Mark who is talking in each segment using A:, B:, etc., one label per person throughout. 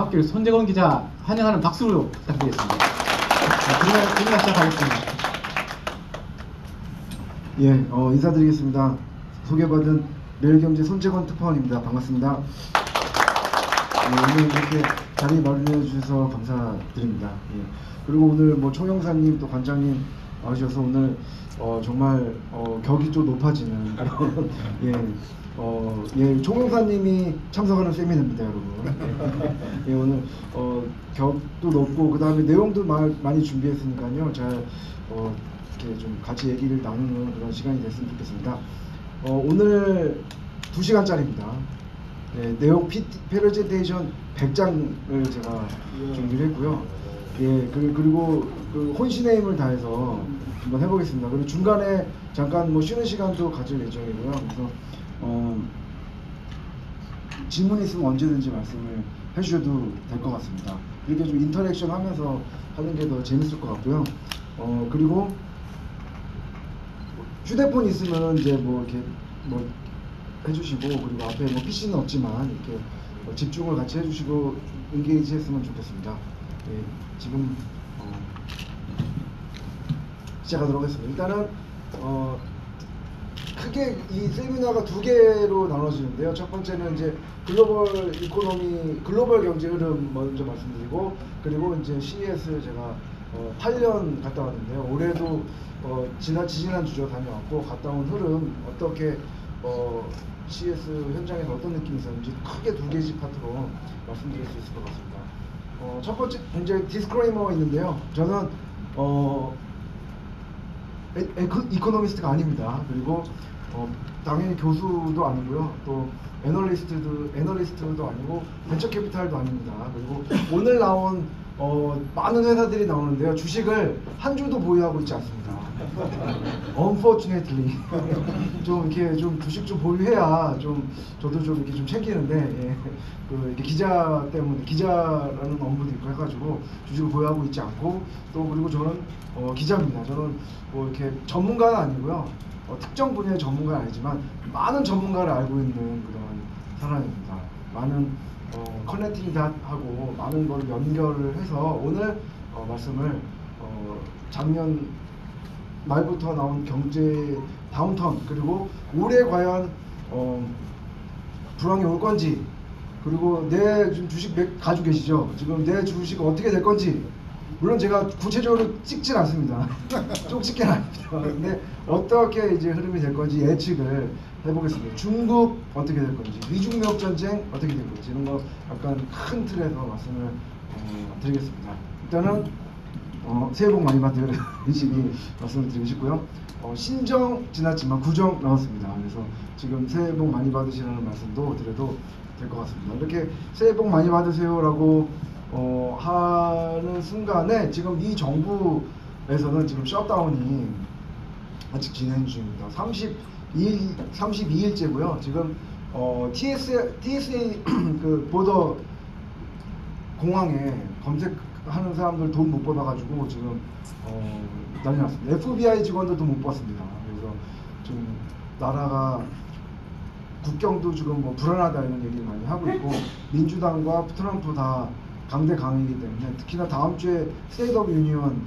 A: 학교 손재건 기자 환영하는 박수로 부탁드리겠습니다. 그러면 시작하겠습니다.
B: 예, 인사드리겠습니다. 소개받은 매일경제 손재건 특파원입니다. 반갑습니다. 오늘 이렇게 자리 마련해 주셔서 감사드립니다. 예. 그리고 오늘 뭐 총영사님 또 관장님 와주셔서 오늘 정말 격이 좀 높아지는 그런 예, 총영사님이 참석하는 세미나입니다, 여러분. 예, 오늘 격도 높고 그 다음에 내용도 많이 준비했으니까요. 잘 이렇게 좀 같이 얘기를 나누는 그런 시간이 됐으면 좋겠습니다. 오늘 2시간짜리입니다. 네, 내용 프레젠테이션 100장을 제가 준비를 했고요. 예, 그리고 그 혼신의 힘을 다해서 한번 해보겠습니다. 그리고 중간에 잠깐 뭐 쉬는 시간도 가질 예정이고요. 그래서 질문 있으면 언제든지 말씀을 해주셔도 될 것 같습니다. 이렇게 좀 인터랙션 하면서 하는 게 더 재밌을 것 같고요. 그리고 휴대폰 있으면 이제 뭐 이렇게 뭐 해주시고, 그리고 앞에 뭐 PC는 없지만 이렇게 집중을 같이 해주시고 인게이지 했으면 좋겠습니다. 예, 지금 시작하도록 하겠습니다. 일단은 크게 이 세미나가 2개로 나눠지는데요. 첫 번째는 이제 글로벌 이코노미, 글로벌 경제 흐름 먼저 말씀드리고, 그리고 이제 CES 제가 8년 갔다 왔는데요. 올해도 지난주죠 다녀왔고, 갔다 온 흐름 어떻게 CES 현장에서 어떤 느낌이 있었는지 크게 2개씩 파트로 말씀드릴 수 있을 것 같습니다. 첫 번째 이제 디스크레이머가 있는데요. 저는 이코노미스트가 아닙니다. 그리고 당연히 교수도 아니고요. 또 애널리스트도 아니고 벤처 캐피탈도 아닙니다. 그리고 오늘 나온 많은 회사들이 나오는데요. 주식을 한 주도 보유하고 있지 않습니다. Unfortunately 좀 이렇게 좀 주식 좀 보유해야 좀 저도 좀 이렇게 좀 챙기는데, 예, 이렇게 기자 때문에 기자라는 업무도 있고 해가지고 주식을 보유하고 있지 않고, 또 그리고 저는 기자입니다. 저는 뭐 이렇게 전문가는 아니고요. 특정 분야의 전문가는 아니지만 많은 전문가를 알고 있는 그런 사람입니다. 많은 커넥팅 닷하고 많은 걸 연결을 해서 오늘 말씀을 작년 말부터 나온 경제 다운턴, 그리고 올해 과연 불황이 올 건지, 그리고 내 지금 주식 가지고 계시죠? 지금 내 주식 어떻게 될 건지, 물론 제가 구체적으로 찍진 않습니다. 쭉 찍긴 아닙니다. 근데 어떻게 이제 흐름이 될 건지 예측을 해보겠습니다. 중국 어떻게 될 건지, 미중 무역 전쟁 어떻게 될 건지, 이런 거 약간 큰 틀에서 말씀을 드리겠습니다. 일단은 새해 복 많이 받으시기 말씀을 드리고 싶고요. 신정 지났지만 구정 나왔습니다. 그래서 지금 새해 복 많이 받으시라는 말씀도 드려도 될 것 같습니다. 이렇게 새해 복 많이 받으세요라고 하는 순간에 지금 이 정부에서는 지금 셧다운이 아직 진행 중입니다. 32일째고요. 지금 TSA 그 보더 공항에 검색하는 사람들 돈 못 받아가지고 지금 난리 났습니다. FBI 직원들도 못 받습니다. 그래서 지금 나라가 국경도 지금 뭐 불안하다 이런 얘기를 많이 하고 있고, 민주당과 트럼프 다 강대강이기 때문에, 특히나 다음 주에 스테이트 오브 유니언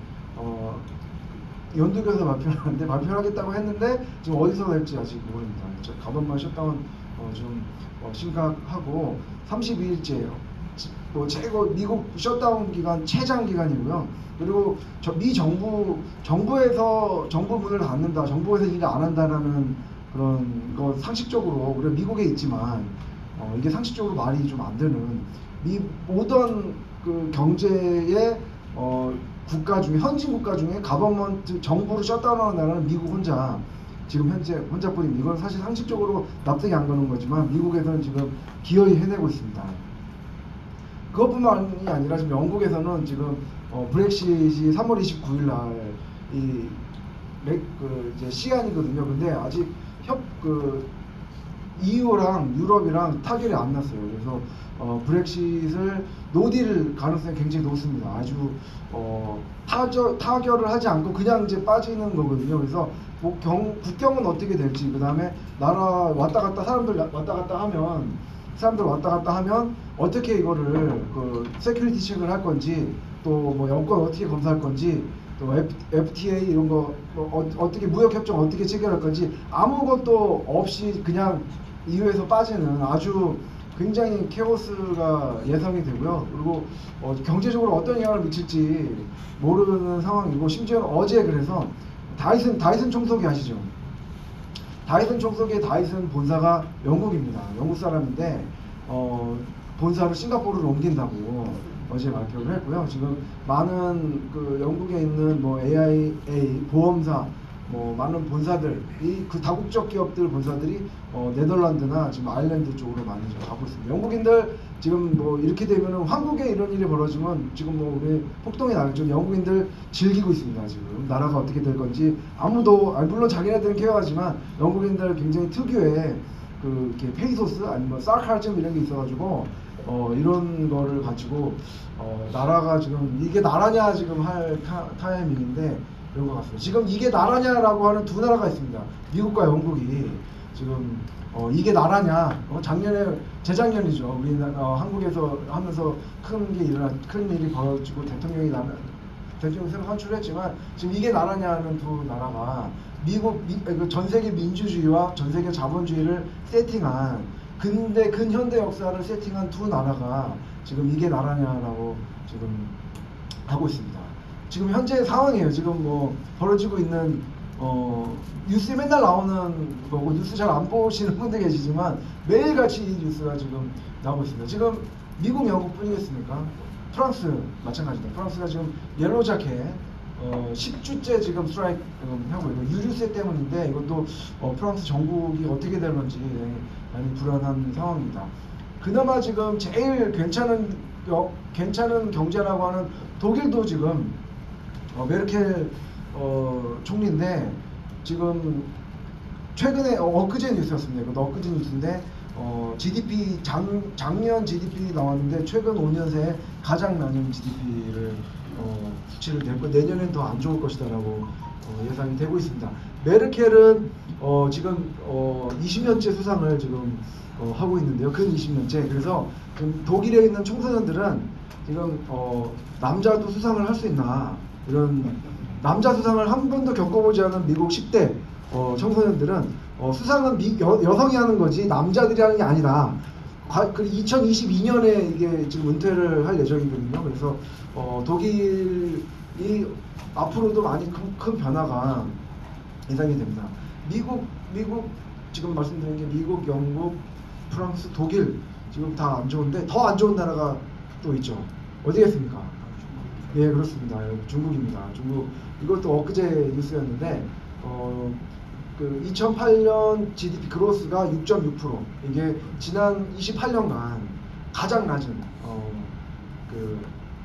B: 연두교에서 발표를 하겠다고 했는데 지금 어디서 될지 아직 모릅니다. 가번만 셧다운 좀 심각하고, 32일째예요. 뭐 미국 셧다운 기간 최장 기간이고요. 그리고 미 정부에서 정부 문을 닫는다, 정부에서 일을 안 한다라는 그런 거 상식적으로 우리가 미국에 있지만 이게 상식적으로 말이 좀 안 되는, 모든 그 경제의 국가 중에, 현진 국가 중에 가버먼트 정부를 셧다운하는 나라는 미국 혼자, 지금 현재 혼자뿐입니다. 이건 사실 상식적으로 납득이 안 가는 거지만 미국에서는 지금 기어이 해내고 있습니다. 그것뿐만이 아니라 지금 영국에서는 지금 브렉시트이 3월 29일 날 이제 시한이거든요. 근데 아직 EU랑 유럽이랑 타결이 안 났어요. 그래서 브렉시트을 노딜 가능성이 굉장히 높습니다. 아주 타결을 하지 않고 그냥 이제 빠지는 거거든요. 그래서 뭐 국경은 어떻게 될지, 그 다음에 나라 왔다 갔다 사람들 왔다 갔다 하면 어떻게 이거를 그 세큐리티 체크를 할 건지, 또 뭐 영권 어떻게 검사할 건지, 또 FTA 이런 거 뭐 어떻게 무역 협정 어떻게 체결할 건지 아무것도 없이 그냥 EU에서 빠지는 아주 굉장히 케오스가 예상이 되고요. 그리고 경제적으로 어떤 영향을 미칠지 모르는 상황이고, 심지어 어제 그래서 다이슨 청소기 아시죠? 다이슨 청소기의 다이슨 본사가 영국입니다. 영국 사람인데 본사를 싱가포르로 옮긴다고 어제 발표를 했고요. 지금 많은 그 영국에 있는 뭐 AIA 보험사, 뭐 많은 본사들, 그 다국적 기업들 본사들이 네덜란드나 지금 아일랜드 쪽으로 많이 좀 가고 있습니다. 영국인들 지금 뭐 이렇게 되면은 한국에 이런 일이 벌어지면 지금 뭐 우리 폭동이 나죠. 영국인들 즐기고 있습니다. 지금 나라가 어떻게 될 건지 아무도, 물론 자기네들은 케어하지만 영국인들 굉장히 특유의 그 이렇게 페이소스 아니면 사카즘 이런 게 있어가지고 이런 거를 가지고 나라가 지금 이게 나라냐 지금 할 타이밍인데 그런 것 같습니다. 지금 이게 나라냐라고 하는 두 나라가 있습니다. 미국과 영국이 지금 이게 나라냐? 작년에 재작년이죠. 우리 한국에서 하면서 큰 일이 벌어지고 대통령이 새로 선출했지만 지금 이게 나라냐는 두 나라가 전 세계 민주주의와 전 세계 자본주의를 세팅한 근현대 역사를 세팅한 두 나라가 지금 이게 나라냐라고 지금 하고 있습니다. 지금 현재 상황이에요. 지금 뭐 벌어지고 있는 뉴스에 맨날 나오는 거고, 뉴스 잘 안 보시는 분들 계시지만 매일같이 이 뉴스가 지금 나오고 있습니다. 지금 미국, 영국 뿐이겠습니까? 프랑스 마찬가지입니다. 프랑스가 지금 옐로우 자켓 10주째 지금 스트라이크 하고 있고, 유류세 때문인데 이것도 프랑스 정국이 어떻게 될 건지 많이 불안한 상황입니다. 그나마 지금 제일 괜찮은 경제라고 하는 독일도 지금 메르켈 총리인데 지금 최근에 엊그제 뉴스였습니다. 이거 엊그제 뉴스인데 GDP 작년 GDP 나왔는데 최근 5년 새에 가장 낮은 GDP를 수치를 냈고, 내년엔 더 안 좋을 것이다라고 예상이 되고 있습니다. 메르켈은 지금 20년째 수상을 지금 하고 있는데요. 근 20년째. 그래서 지금 독일에 있는 청소년들은 지금 남자도 수상을 할 수 있나, 이런 남자 수상을 한 번도 겪어보지 않은 미국 10대 청소년들은 수상은 여성이 하는 거지 남자들이 하는 게 아니다. 2022년에 이게 지금 은퇴를 할 예정이거든요. 그래서 독일이 앞으로도 많이 큰 변화가 예상이 됩니다. 미국 지금 말씀드린 게 미국, 영국, 프랑스, 독일 지금 다 안 좋은데 더 안 좋은 나라가 또 있죠. 어디겠습니까? 예, 그렇습니다. 중국입니다. 중국 이것도 엊그제 뉴스였는데 그 2008년 GDP 그로스가 6.6%, 이게 지난 28년간 가장 낮은 그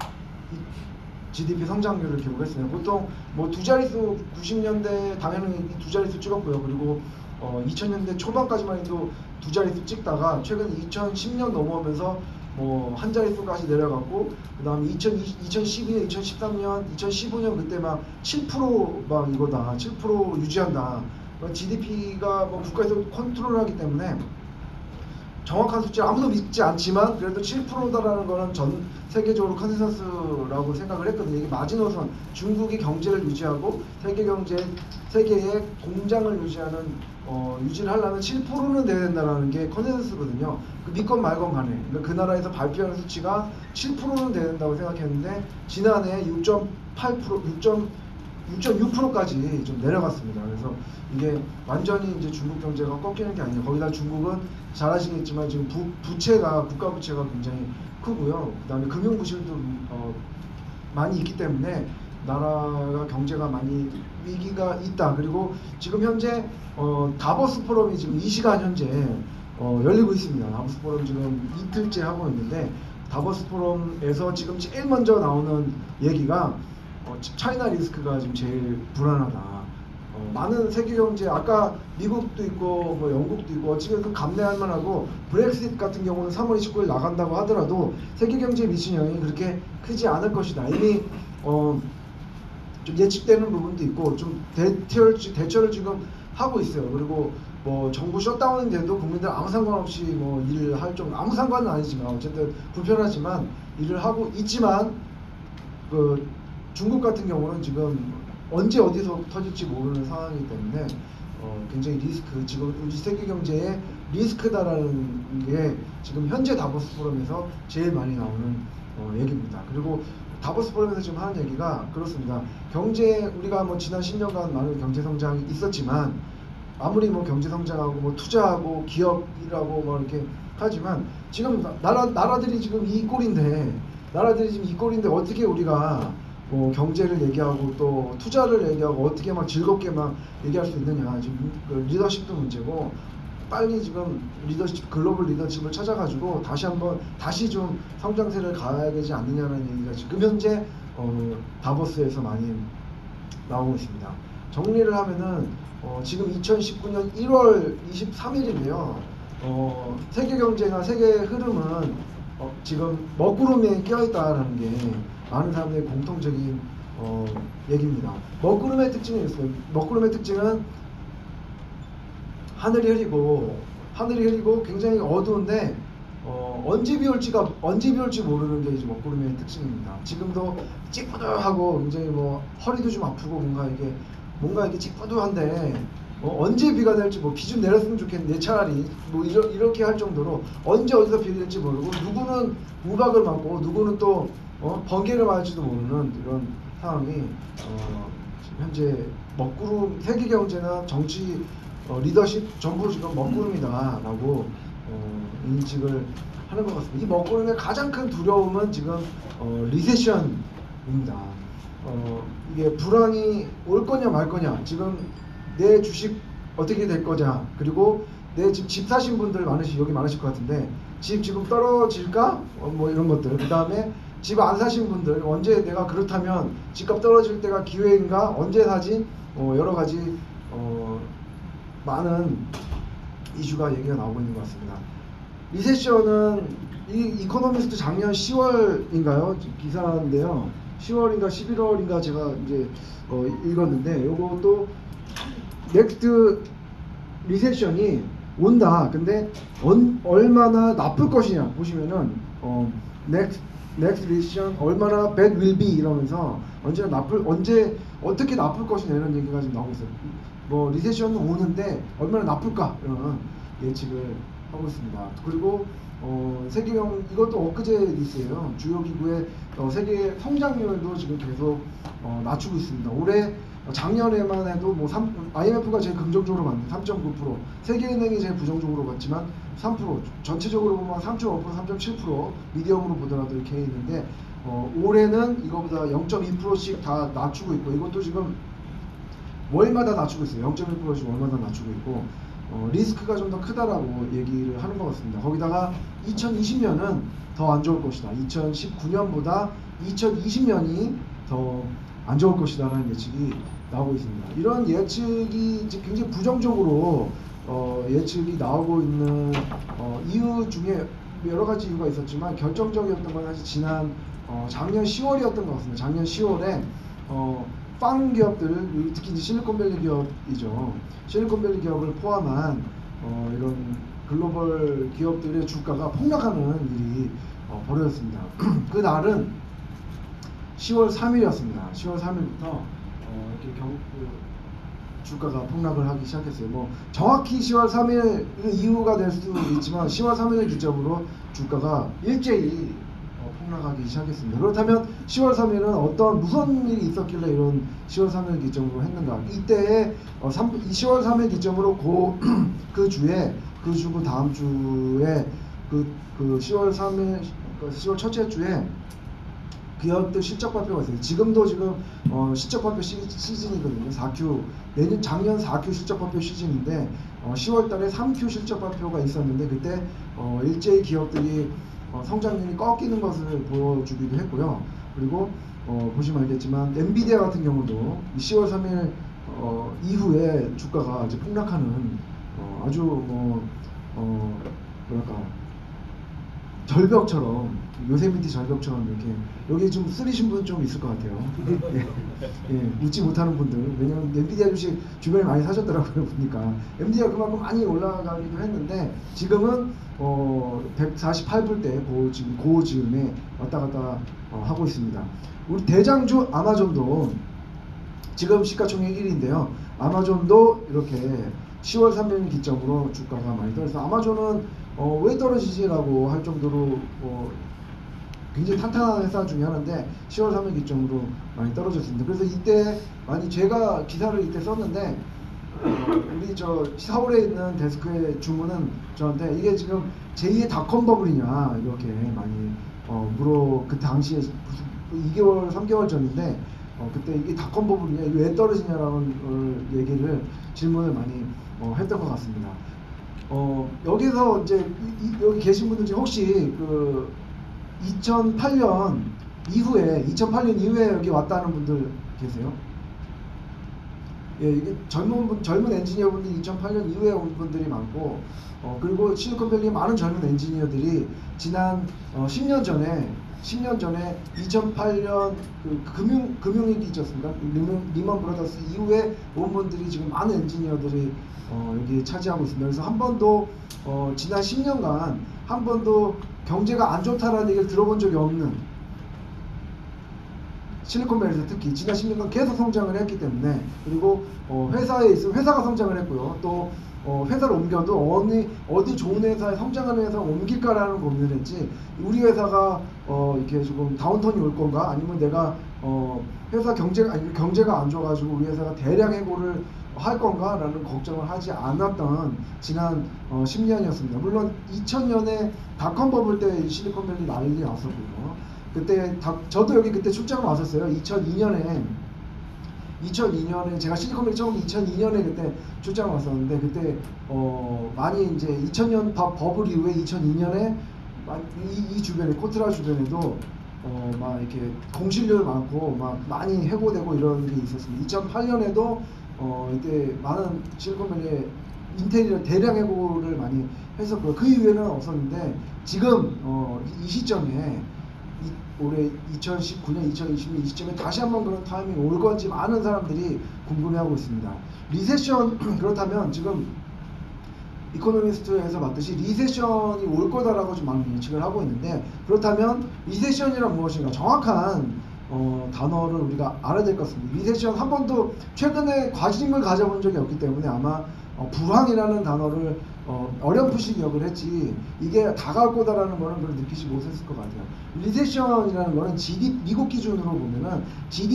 B: GDP 성장률을 기록했습니다. 보통 뭐 두 자릿수 90년대 당연히 두 자릿수 찍었고요. 그리고 2000년대 초반까지만 해도 두 자릿수 찍다가 최근 2010년 넘어오면서 뭐 한 자릿수까지 내려갔고, 그 다음에 2012년, 2013년, 2015년 그때 막 7% 이거다, 7% 유지한다. GDP가 뭐 국가에서 컨트롤하기 때문에 정확한 수치를 아무도 믿지 않지만 그래도 7%다라는 거는 전 세계적으로 컨센서스라고 생각을 했거든요. 이게 마지노선, 중국이 경제를 유지하고 세계의 공장을 유지를 하려면 7%는 돼야 된다는 게 컨센서스거든요. 믿건 말건 간에 그 나라에서 발표하는 수치가 7%는 돼야 된다고 생각했는데 지난해 6.6%까지 좀 내려갔습니다. 그래서 이게 완전히 이제 중국 경제가 꺾이는 게 아니에요. 거기다 중국은 잘 아시겠지만 지금 국가 부채가 굉장히 크고요. 그다음에 금융 부실도 많이 있기 때문에 나라가 경제가 많이 위기가 있다. 그리고 지금 현재 다보스 포럼이 지금 이 시간 현재 열리고 있습니다. 다보스 포럼 지금 이틀째 하고 있는데, 다보스 포럼에서 지금 제일 먼저 나오는 얘기가 차이나 리스크가 지금 제일 불안하다. 많은 세계 경제, 아까 미국도 있고 뭐 영국도 있고 어찌됐든 감내할 만하고, 브렉시트 같은 경우는 3월 29일 나간다고 하더라도 세계 경제에 미치는 영향이 그렇게 크지 않을 것이다. 이미 좀 예측되는 부분도 있고 좀 대처를 지금 하고 있어요. 그리고 뭐 정부 셧다운인데도 국민들 아무 상관없이 뭐 일을 할 정도, 아무 상관은 아니지만 어쨌든 불편하지만 일을 하고 있지만, 그 중국 같은 경우는 지금 언제 어디서 터질지 모르는 상황이기 때문에 굉장히 리스크, 지금 우리 세계 경제의 리스크다라는 게 지금 현재 다보스 포럼에서 제일 많이 나오는 얘기입니다. 그리고 다보스 포럼에서 지금 하는 얘기가 그렇습니다. 경제, 우리가 뭐 지난 10년간 많은 경제 성장이 있었지만, 아무리 뭐 경제 성장하고 뭐 투자하고 기업이라고 뭐 이렇게 하지만, 지금 나라들이 지금 이 꼴인데, 어떻게 우리가 뭐 경제를 얘기하고 또 투자를 얘기하고 어떻게 막 즐겁게 막 얘기할 수 있느냐. 지금 그 리더십도 문제고, 빨리 지금 리더십, 글로벌 리더십을 찾아가지고 다시 좀 성장세를 가야 되지 않느냐는 얘기가 지금 현재 다보스에서 많이 나오고 있습니다. 정리를 하면은 지금 2019년 1월 23일인데요. 세계 경제나 세계 흐름은 지금 먹구름에 껴있다라는 게 많은 사람들의 공통적인 얘기입니다. 먹구름의 특징이 있어요. 먹구름의 특징은 하늘이 흐리고 굉장히 어두운데 언제 비 올지 모르는 게 이제 먹구름의 특징입니다. 지금도 찌뿌둥하고 굉장히 뭐 허리도 좀 아프고 뭔가 이게 찌뿌둥한데 언제 비가 날지, 뭐 비 좀 내렸으면 좋겠는데 차라리 뭐 이렇게 할 정도로 언제 어디서 비 될지 모르고, 누구는 우박을 맞고 누구는 또 번개를 맞을지도 모르는 이런 상황이 지금 현재 먹구름, 세계 경제나 정치, 리더십 전부 지금 먹구름이다라고 인식을 하는 것 같습니다. 이 먹구름의 가장 큰 두려움은 지금 리세션입니다. 이게 불황이 올 거냐 말 거냐, 지금 내 주식 어떻게 될 거냐, 그리고 내 지금 집 사신 분들 여기 많으실 것 같은데 집 지금 떨어질까? 뭐 이런 것들. 그 다음에 집 안 사신 분들, 언제 내가 그렇다면 집값 떨어질 때가 기회인가? 언제 사지? 여러 가지 많은 이슈가 얘기가 나오고 있는 것 같습니다. 리세션은 이 이코노미스트 작년 10월인가요? 기사인데요. 10월인가 11월인가 제가 이제 읽었는데, 요것도 넥스트 리세션이 온다. 근데 얼마나 나쁠 것이냐 보시면은 넥스트 리세션 얼마나 bad will be 이러면서 언제 어떻게 나쁠 것이냐 이런 얘기가 지금 나오고 있어요. 뭐 리세션은 오는데 얼마나 나쁠까 이런 예측을 하고 있습니다. 그리고 이것도 엊그제 뉴스예요. 주요 기구의 세계 성장률도 지금 계속 낮추고 있습니다. 올해 작년에만 해도 뭐 IMF가 제일 긍정적으로 봤는데 3.9%, 세계은행이 제일 부정적으로 봤지만 3%, 전체적으로 보면 3.5%, 3.7% 미디엄으로 보더라도 이렇게 있는데 올해는 이거보다 0.2%씩 다 낮추고 있고, 이것도 지금 월마다 낮추고 있어요. 0.1%씩 월마다 낮추고 있고, 리스크가 좀 더 크다라고 얘기를 하는 것 같습니다. 거기다가 2020년은 더 안 좋을 것이다. 2019년보다 2020년이 더 안 좋을 것이다라는 예측이 나오고 있습니다. 이런 예측이 이제 굉장히 부정적으로 예측이 나오고 있는 이유 중에 여러 가지 이유가 있었지만, 결정적이었던 건 사실 지난 작년 10월이었던 것 같습니다. 작년 10월에 빵 기업들, 특히 이제 실리콘밸리 기업이죠. 실리콘밸리 기업을 포함한 이런 글로벌 기업들의 주가가 폭락하는 일이 벌어졌습니다. 그 날은 10월 3일이었습니다. 10월 3일부터 이렇게 주가가 폭락을 하기 시작했어요. 뭐 정확히 10월 3일 이유가 될 수도 있지만 10월 3일을 기점으로 주가가 일제히 폭락하기 시작했습니다. 그렇다면 10월 3일은 무슨 일이 있었길래 이런 10월 3일 기점으로 했는가? 이때에 10월 3일 기점으로 그 주에, 그 주고 다음 주에 그 10월 3일, 10월 첫째 주에 기업들 실적 발표가 있어요. 지금도 지금 실적 발표 시즌이거든요. 4Q, 작년 4Q 실적 발표 시즌인데 10월 달에 3Q 실적 발표가 있었는데, 그때 일제히 기업들이 성장률이 꺾이는 것을 보여주기도 했고요. 그리고 보시면 알겠지만 엔비디아 같은 경우도 10월 3일 이후에 주가가 이제 폭락하는 아주 뭐랄까 절벽처럼, 요세미티 절벽처럼 이렇게, 여기 좀 쓰리신 분 좀 있을 것 같아요. 예, 예, 웃지 못하는 분들. 왜냐면 엔비디아 주식 주변에 많이 사셨더라고요, 보니까. 엔비디아 그만큼 많이 올라가기도 했는데, 지금은 148불대 고지음에 왔다 갔다 하고 있습니다. 우리 대장주 아마존도 지금 시가총액 1위인데요. 아마존도 이렇게 10월 3일 기점으로 주가가 많이 떨어져서, 아마존은 왜 떨어지지라고 할 정도로 굉장히 탄탄한 회사 중에 하나인데 10월 3일 기점으로 많이 떨어졌습니다. 그래서 이때 많이 제가 기사를 이때 썼는데, 우리 저 서울에 있는 데스크의 주문은 저한테 이게 지금 제2의 닷컴 버블이냐 이렇게 많이 그 당시에 2개월 3개월 전인데, 그때 이게 닷컴 버블이냐, 이게 왜 떨어지냐라는 얘기를 질문을 많이 했던 것 같습니다. 여기서 이제 여기 계신 분들 중에 혹시 그 2008년 이후에 여기 왔다는 분들 계세요? 예, 이게 젊은 엔지니어분들이 2008년 이후에 온 분들이 많고, 그리고 실리콘밸리의 많은 젊은 엔지니어들이 지난 10년 전에 2008년 그 금융위기 있지 않습니까? 리먼 브라더스 이후에 온 분들이 지금 많은 엔지니어들이 여기 차지하고 있습니다. 그래서 한 번도 지난 10년간 한 번도 경제가 안 좋다라는 얘기를 들어본 적이 없는, 실리콘밸리에서 특히 지난 10년간 계속 성장을 했기 때문에, 그리고 회사에 있으면 회사가 성장을 했고요. 또 회사를 옮겨도 어디 좋은 회사에 성장하는 회사를 옮길까라는 고민을 했지, 우리 회사가 이렇게 조금 다운턴이 올 건가, 아니면 내가 회사 경제가 안 좋아가지고 우리 회사가 대량 해고를 할 건가라는 걱정을 하지 않았던 지난 10년이었습니다. 물론 2000년에 닷컴 버블 때 실리콘밸리 난리 났었고요. 그때 저도 여기 그때 출장을 왔었어요. 2002년에 제가 실리콘밸리 처음 2002년에 그때 출장을 왔었는데, 그때 많이 이제 2000년 버블 이후에 2002년에 이 주변에, 코트라 주변에도 막 이렇게 공실률 많고 막 많이 해고되고 이런 게 있었습니다. 2008년에도 이때 많은 실리콘밸리에 인텔이 대량 해고를 많이 했었고요. 그 이후에는 없었는데, 지금 이 시점에 올해 2019년, 2020년 이 시점에 다시 한번 그런 타이밍이 올 건지 많은 사람들이 궁금해하고 있습니다. 리세션 그렇다면 지금 이코노미스트에서 봤듯이 리세션이 올 거다라고 좀 많은 예측을 하고 있는데, 그렇다면 리세션이란 무엇인가 정확한 단어를 우리가 알아야 될 것 같습니다. 리세션 한 번도 최근에 관심을 가져본 적이 없기 때문에 아마 불황이라는 단어를 어렴풋이 기억을 했지, 이게 다가올 거다라는 거는 별로 느끼지 못했을 것 같아요. 리세션이라는 거는 미국 기준으로 보면은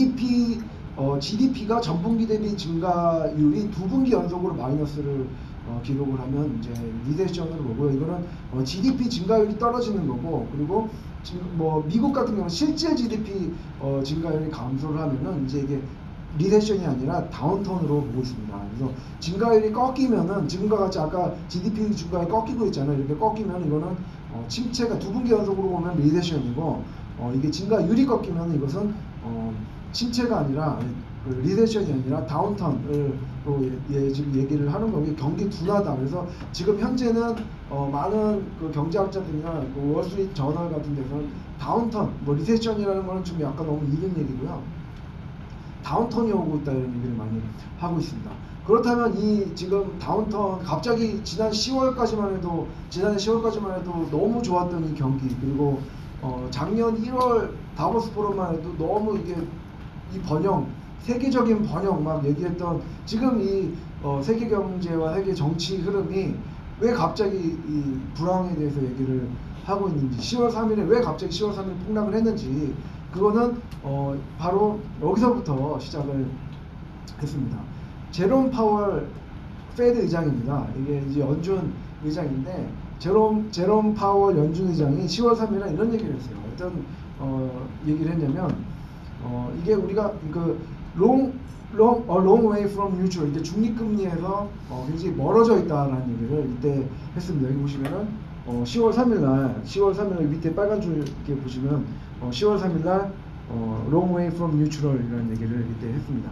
B: GDP가 전분기 대비 증가율이 2분기 연속으로 마이너스를 기록을 하면 이제 리세션으로 보고요. 이거는 GDP 증가율이 떨어지는 거고, 그리고 지금 미국 같은 경우는 실질 GDP 증가율이 감소를 하면은 이제 이게 리세션이 아니라 다운턴으로 보고 있습니다. 그래서 증가율이 꺾이면은, 지금과 같이 아까 GDP 증가율이 꺾이고 있잖아요. 이렇게 꺾이면 이거는 침체가 2분기 연속으로 보면 리세션이고, 이게 증가율이 꺾이면 이것은 침체가 아니라 리세션이 아니라 다운턴을 지금 얘기를 하는 거고, 경기 둔화다. 그래서 지금 현재는 많은 그 경제학자들이나 그 월스트리트 저널 같은 데서는 다운턴, 리세션이라는 거는 좀 약간 너무 이른 얘기고요. 다운턴이 오고 있다 이런 얘기를 많이 하고 있습니다. 그렇다면 이 지금 다운턴, 갑자기 지난해 10월까지만 해도 너무 좋았던 이 경기, 그리고 작년 1월 다보스 포럼만 해도 너무 이게 이 번영, 세계적인 번영 막 얘기했던, 지금 이 세계 경제와 세계 정치 흐름이 왜 갑자기 이 불황에 대해서 얘기를 하고 있는지, 10월 3일에 왜 갑자기 10월 3일 폭락을 했는지, 그거는 바로 여기서부터 시작을 했습니다. 제롬 파월 페드 의장입니다. 이게 이제 연준 의장인데, 제롬 파월 연준 의장이 10월 3일에 이런 얘기를 했어요. 어떤 얘기를 했냐면, 이게 우리가 그 long way from neutral, 이게 중립금리에서 굉장히 멀어져 있다라는 얘기를 이때 했습니다. 여기 보시면은 10월 3일 밑에 빨간 줄 이렇게 보시면 10월 3일 날 long way from neutral이라는 얘기를 이때 했습니다.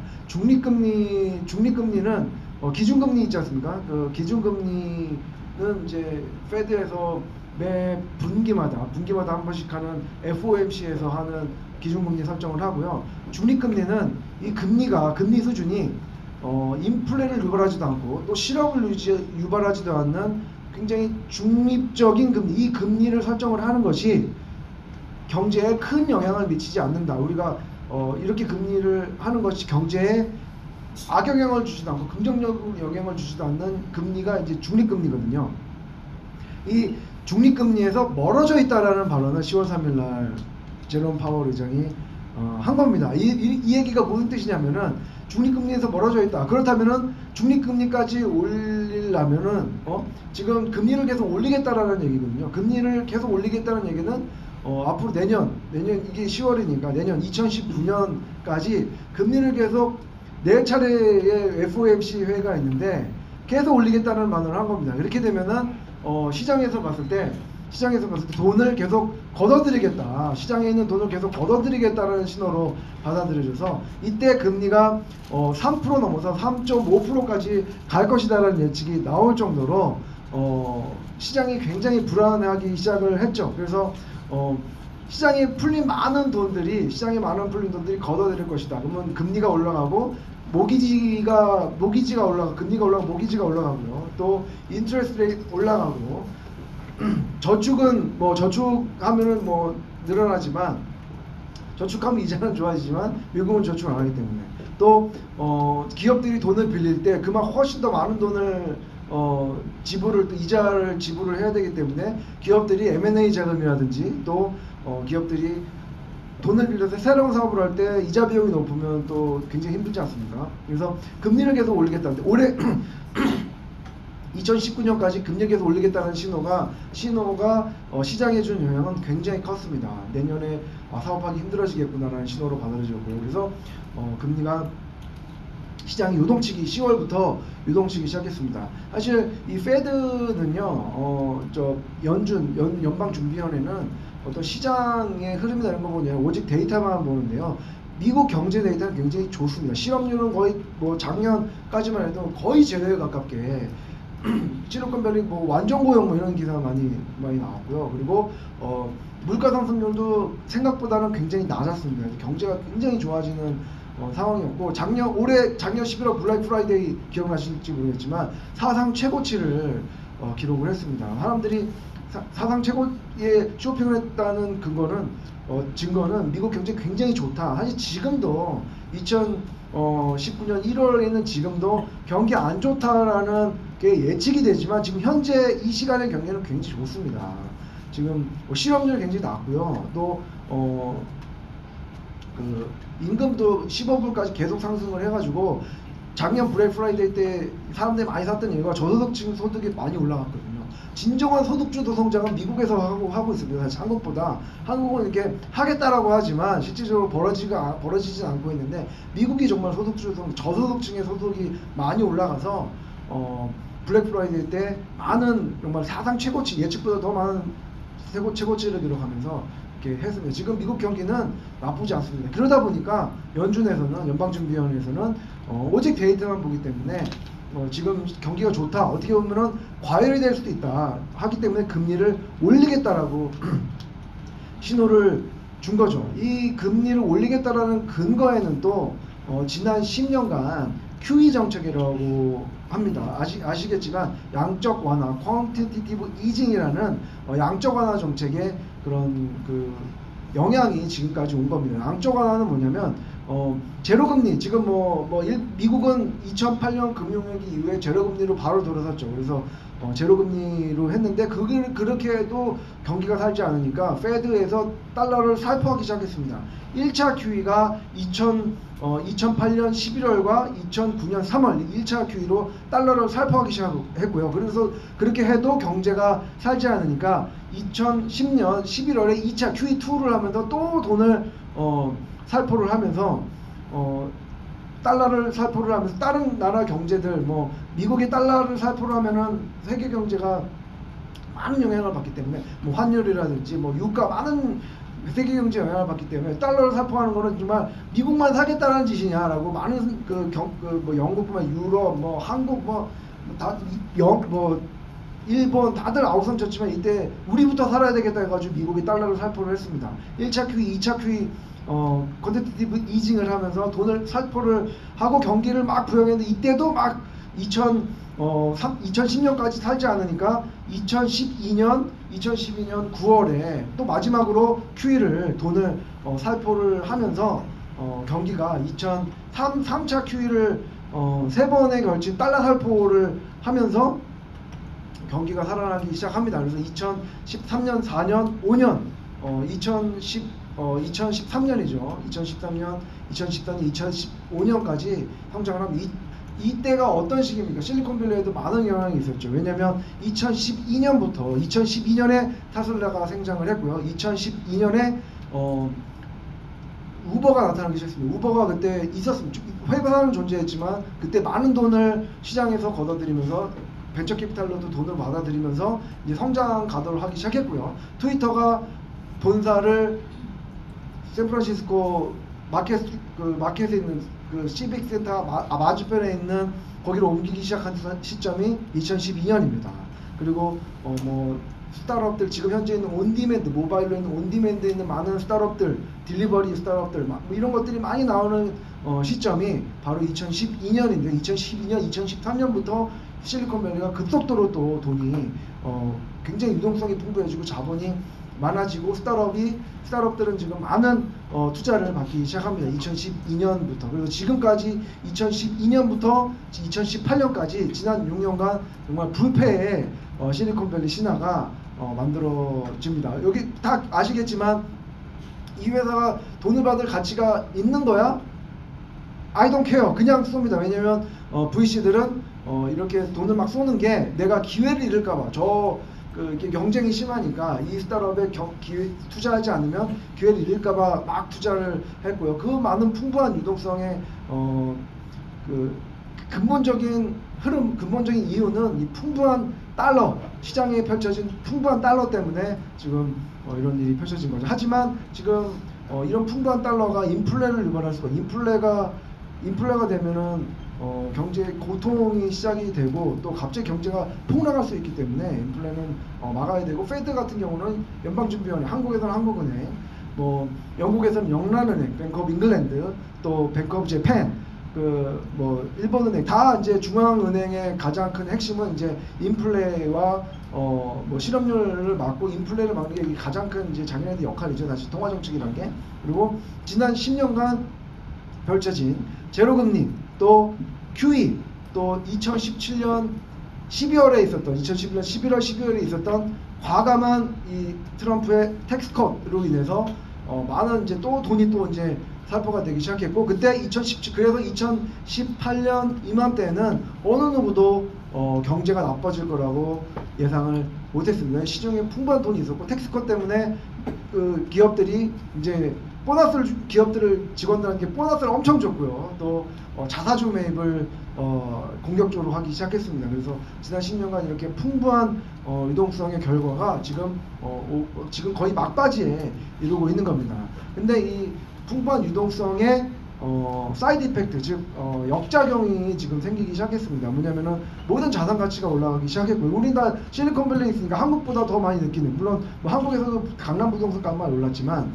B: 중립금리는 기준금리 있지 않습니까? 그 기준금리는 이제 페드에서 매 분기마다 한 번씩 하는 FOMC에서 하는 기준금리 설정을 하고요. 중립금리는 이 금리 수준이 인플레를 유발하지도 않고 또 실업을 유발하지도 않는 굉장히 중립적인 금리, 이 금리를 설정을 하는 것이 경제에 큰 영향을 미치지 않는다. 우리가 이렇게 금리를 하는 것이 경제에 악영향을 주지도 않고 긍정적인 영향을 주지도 않는 금리가 이제 중립금리거든요. 이 중립금리에서 멀어져 있다라는 발언을 10월 3일날 제롬 파월 의장이 한 겁니다. 이 얘기가 무슨 뜻이냐면은 중립금리에서 멀어져 있다. 그렇다면은 중립금리까지 올리려면은 지금 금리를 계속 올리겠다라는 얘기거든요. 금리를 계속 올리겠다는 얘기는 앞으로 내년 이게 10월이니까 내년 2019년까지 금리를 계속 4차례의 FOMC 회의가 있는데 계속 올리겠다는 말을 한 겁니다. 이렇게 되면은 시장에서 봤을 때 돈을 계속 걷어들이겠다. 시장에 있는 돈을 계속 걷어들이겠다는 신호로 받아들여져서 이때 금리가 3% 넘어서 3.5%까지 갈 것이다라는 예측이 나올 정도로 시장이 굉장히 불안하기 시작을 했죠. 그래서 시장에 풀린 많은 돈들이 걷어들일 것이다. 그러면 금리가 올라가고 모기지가 올라가 금리가 올라가고 모기지가 올라가고요. 또 인트레스트 레이트 올라가고 저축은 저축하면은 늘어나지만 저축하면 이자는 좋아지지만 미국은 저축을 안 하기 때문에 또 기업들이 돈을 빌릴 때 그만 훨씬 더 많은 돈을 이자를 지불을 해야 되기 때문에 기업들이 M&A 자금이라든지 또 기업들이 돈을 빌려서 새로운 사업을 할 때 이자 비용이 높으면 또 굉장히 힘들지 않습니까? 그래서 금리를 계속 올리겠다는데 올해 2019년까지 금리 계속 올리겠다는 신호가 시장에 준 영향은 굉장히 컸습니다. 내년에 사업하기 힘들어지겠구나라는 신호로 받아들여졌고요. 그래서 금리가 시장이 요동치기 10월부터 요동치기 시작했습니다. 사실 이 페드는요, 연방준비위원회는 어떤 시장의 흐름이라는 거 보냐 오직 데이터만 보는데요. 미국 경제 데이터는 굉장히 좋습니다. 실업률은 거의 작년까지만 해도 거의 제로에 가깝게 실업급별이 완전 고용 이런 기사가 많이 나왔고요. 그리고 물가 상승률도 생각보다는 굉장히 낮았습니다. 경제가 굉장히 좋아지는 상황이었고 작년 11월 블랙 프라이데이 기억나실지 모르겠지만 사상 최고치를 기록을 했습니다. 사람들이 사상 최고의 쇼핑을 했다는 증거는 미국 경제 굉장히 좋다. 사실 지금도 2019년 1월에는 지금도 경기 안 좋다라는 게 예측이 되지만 지금 현재 이 시간의 경기는 굉장히 좋습니다. 지금 실업률 굉장히 낮고요. 또 임금도 15불까지 계속 상승을 해가지고 작년 블랙 프라이데이 때 사람들이 많이 샀던 이유가 저소득층 소득이 많이 올라갔거든요. 진정한 소득주도 성장은 미국에서 하고 있습니다. 사실 한국은 이렇게 하겠다라고 하지만 실질적으로 벌어지진 않고 있는데 미국이 정말 저소득층의 소득이 많이 올라가서 블랙 프라이데이 때 많은 정말 사상 최고치 예측보다 더 많은 최고치를 기록하면서 이렇게 했습니다. 지금 미국 경기는 나쁘지 않습니다. 그러다 보니까 연방준비위원회에서는 오직 데이터만 보기 때문에 지금 경기가 좋다. 어떻게 보면은 과열이 될 수도 있다. 하기 때문에 금리를 올리겠다라고 신호를 준 거죠. 이 금리를 올리겠다라는 근거에는 또 지난 10년간 QE 정책이라고 합니다. 아시겠지만 양적 완화, 쿼언티티티브 이징이라는 양적 완화 정책의 그런 영향이 지금까지 온 겁니다. 양적 완화는 뭐냐면 제로금리 지금 미국은 2008년 금융위기 이후에 제로금리로 바로 돌아섰죠. 그래서 제로금리로 했는데 그렇게 해도 경기가 살지 않으니까 페드에서 달러를 살포하기 시작했습니다. 1차 QE가 2008년 11월과 2009년 3월 1차 QE로 달러를 살포하기 시작했고요. 그래서 그렇게 해도 경제가 살지 않으니까 2010년 11월에 2차 QE2를 하면서 또 돈을 살포를 하면서 달러를 살포를 하면서 다른 나라 경제들 미국이 달러를 살포를 하면은 세계 경제가 많은 영향을 받기 때문에 환율이라든지 유가 많은 세계 경제에 영향을 받기 때문에 달러를 살포하는 거는 정말 미국만 사겠다는 짓이냐라고 많은 영국뿐만 유럽 한국 일본 다들 아우성 쳤지만 이때 우리부터 살아야 되겠다 해가지고 미국이 달러를 살포를 했습니다. 1차 QE, 2차 QE 퀀티티브 이징을 하면서 돈을 살포를 하고 경기를 막 부양했는데 이때도 막 2010년까지 살지 않으니까 2012년 9월에 또 마지막으로 QE를 돈을 살포를 하면서 경기가 3차 QE를 3번에 걸친 달러 살포를 하면서 경기가 살아나기 시작합니다. 그래서 2013년, 4년, 5년, 2013년이죠. 2013년, 2014년, 2015년까지 성장을 합니다. 이때가 어떤 시기입니까? 실리콘밸리에도 많은 영향이 있었죠. 왜냐하면 2012년에 테슬라가 생장을 했고요. 2012년에 우버가 나타나기 시작했습니다. 우버가 그때 있었습니다. 회사는 존재했지만 그때 많은 돈을 시장에서 걷어들이면서 벤처 캐피탈로도 돈을 받아들이면서 이제 성장 가도를 하기 시작했고요. 트위터가 본사를 샌프란시스코 마켓에 있는 그 시빅 센터 맞은편에 있는 거기로 옮기기 시작한 시점이 2012년입니다. 그리고 뭐 스타트업들 지금 현재 있는 온디맨드 모바일로 있는 온디맨드에 있는 많은 스타트업들 딜리버리 스타트업들 뭐 이런 것들이 많이 나오는 시점이 바로 2012년인데 2012년 2013년부터 실리콘밸리가 급속도로 또 돈이 굉장히 유동성이 풍부해지고 자본이 많아지고 스타트업들은 지금 많은 투자를 받기 시작합니다. 2012년부터. 그래서 지금까지 2012년부터 2018년까지 지난 6년간 정말 불패의 실리콘밸리 신화가 만들어집니다. 여기 다 아시겠지만 이 회사가 돈을 받을 가치가 있는 거야? I don't care. 그냥 쏩니다. 왜냐면 VC들은 이렇게 돈을 막 쏘는 게 내가 기회를 잃을까봐 이렇게 경쟁이 심하니까 이 스타트업에 투자하지 않으면 기회를 잃을까봐 막 투자를 했고요. 그 많은 풍부한 유동성의 그 근본적인 이유는 이 풍부한 달러 시장에 펼쳐진 풍부한 달러 때문에 지금 이런 일이 펼쳐진 거죠. 하지만 지금 이런 풍부한 달러가 인플레를 유발할 수가 인플레가 되면은 경제 고통이 시작이 되고 또 갑자기 경제가 폭락할 수 있기 때문에 인플레는 막아야 되고 페드 같은 경우는 연방준비원회, 한국에서는 한국은행, 뭐 영국에서는 영란은행, 뱅크 오브 잉글랜드, 또 뱅크 오브 재팬, 뭐 일본은행 다 이제 중앙은행의 가장 큰 핵심은 이제 인플레와 뭐 실업률을 막고 인플레를 막는 게 가장 큰 이제 자기네들 역할이죠. 다시 통화 정책이란 게. 그리고 지난 10년간 펼쳐진 제로금리 또 QE 또 2017년 12월에 있었던 2011년 11월 12월에 있었던 과감한 이 트럼프의 텍스컷으로 인해서 많은 이제 또 돈이 또 이제 살포가 되기 시작했고 그때 2017 그래서 2018년 이맘때는 어느 누구도 경제가 나빠질 거라고 예상을 못했습니다. 시중에 풍부한 돈이 있었고 텍스컷 때문에 그 기업들이 이제 기업들을 직원들한테 보너스를 엄청 줬고요. 또 자사주 매입을 공격적으로 하기 시작했습니다. 그래서 지난 10년간 이렇게 풍부한 유동성의 결과가 지금 거의 막바지에 이르고 있는 겁니다. 근데 이 풍부한 유동성의 사이드 이펙트 즉 역작용이 지금 생기기 시작했습니다. 뭐냐면은 모든 자산 가치가 올라가기 시작했고요. 우리는 다 실리콘밸리에 있으니까 한국보다 더 많이 느끼는 물론 뭐 한국에서도 강남 부동산 값만 올랐지만